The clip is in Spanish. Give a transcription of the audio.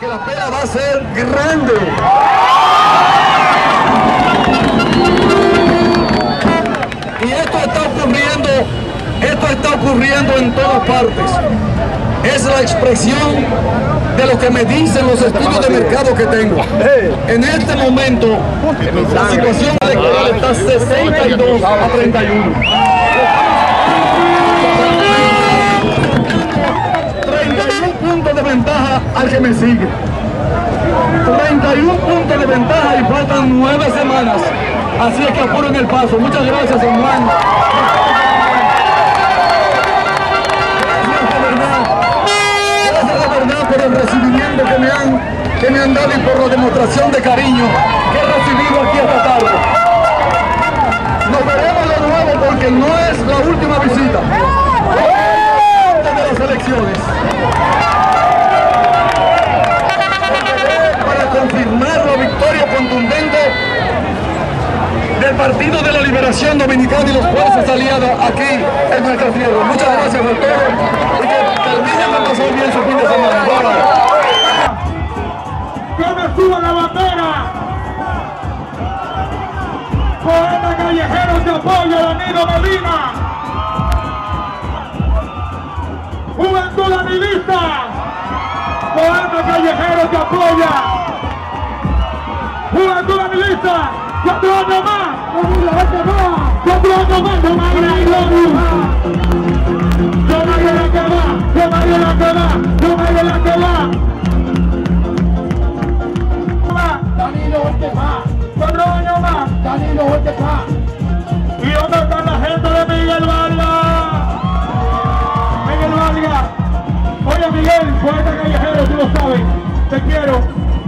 que la pela va a ser grande. Y esto está ocurriendo en todas partes. Es la expresión de lo que me dicen los estudios de mercado que tengo. En este momento, la situación electoral está 62 a 31. 31 puntos de ventaja al que me sigue. 31 puntos de ventaja y faltan 9 semanas. Así es que apuren el paso. Muchas gracias, hermano. Gracias de verdad por el recibimiento que me han dado y por la demostración de cariño que he recibido aquí esta tarde. Nos veremos de nuevo porque no es la última visita. Antes de las elecciones. Para confirmar la victoria contundente del Partido de la Liberación Dominicana y los fuerzas aliadas aquí en nuestra tierra. Muchas gracias a todos y que terminen de pasar bien su fin de semana. ¡Que me suba la bandera! Poeta callejero te apoya, Danilo Medina. Juventud Danilista. Poeta callejero te apoya. Juventud Danilista. 4 años más. 4 años más. No me hagas la que va. No me hagas la que va. No me hagas la que va. Danilo es que va. 4 años más. Danilo es que va. ¿Y dónde está la gente de Miguel Vargas? Miguel Vargas. Oye Miguel, poeta callejero, tú lo sabes. Te quiero.